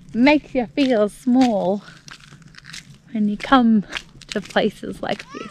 makes you feel small when you come to places like this.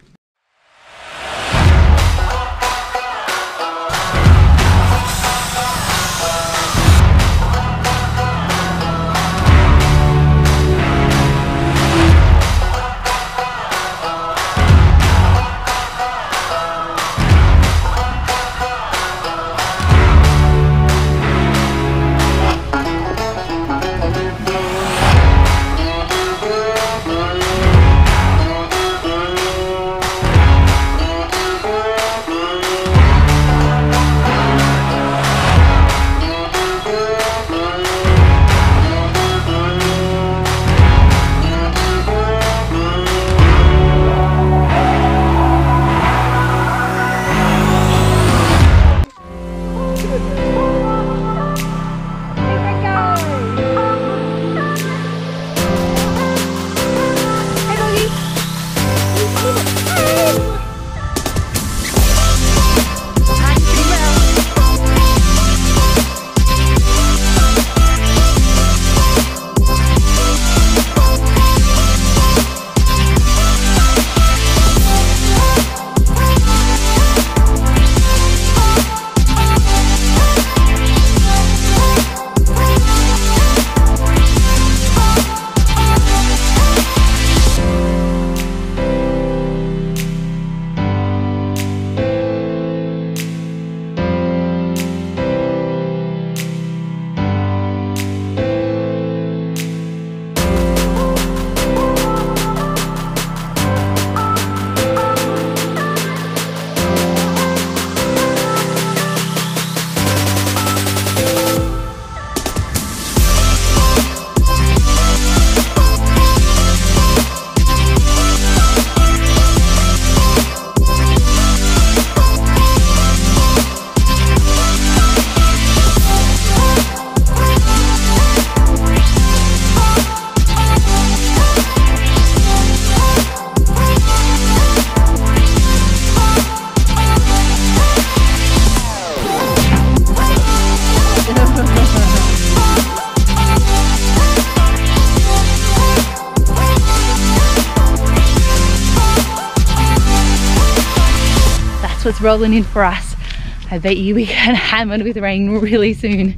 What's rolling in for us. I bet you we get hammered with rain really soon.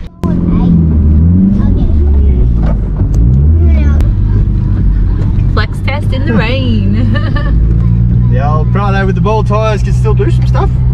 Flex test in the rain. The old Prado with the ball tyres can still do some stuff.